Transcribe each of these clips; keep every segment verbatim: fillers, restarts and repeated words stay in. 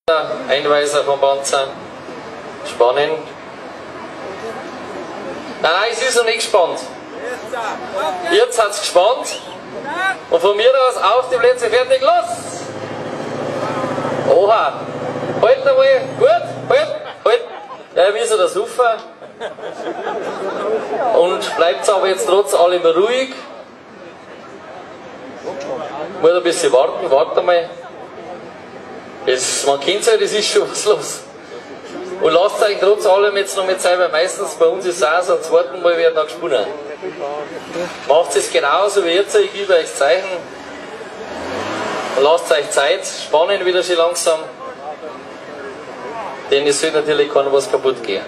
Einweiser vom Panzer. Spannend. Nein, nein, es ist noch nicht gespannt. Jetzt hat es gespannt. Und von mir aus auf die Plätze, fertig, los! Oha! Halt einmal, gut, halt, halt. Ja, wie so der Suffer. Und bleibt aber jetzt trotz allem ruhig. Muss ein bisschen warten, warte mal. Das, man kennt es ja, das ist schon was los. Und lasst euch trotz allem jetzt noch mit sein, weil meistens bei uns ist es auch so, am zweiten Mal wird noch gesponnen. Macht es genauso wie jetzt, ich gebe euch das Zeichen. Und lasst euch Zeit, spannen wieder schon langsam. Denn es soll natürlich keiner was kaputt gehen.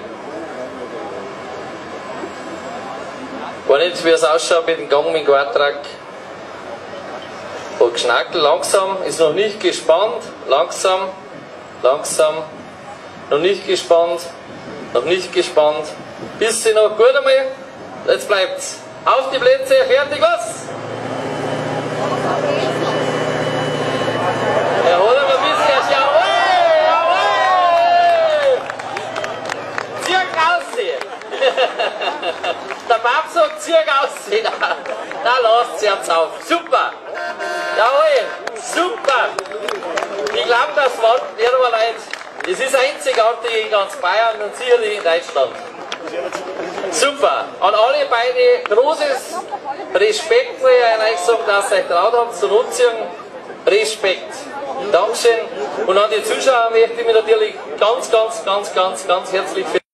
Gar nicht, wie es ausschaut mit dem Gang mit dem Quadtrack. Und Geschnackel langsam, ist noch nicht gespannt, langsam, langsam, noch nicht gespannt, noch nicht gespannt, bisschen noch, gut einmal, jetzt bleibt's, auf die Plätze, fertig, los! Erholen wir ein bisschen, jawohl, jawohl! Zirk aussehen! Der Papst sagt, Zirk aussehen, da lasst ihr jetzt auf, super! Jawohl, super! Ich glaube, das war nicht aber leid. Es ist einzigartig in ganz Bayern und sicherlich in Deutschland. Super! An alle beide großes Respekt, will ich euch sagen, dass ihr euch traut habt zu nutzen. Respekt. Dankeschön. Und an die Zuschauer möchte ich mich natürlich ganz, ganz, ganz, ganz, ganz herzlich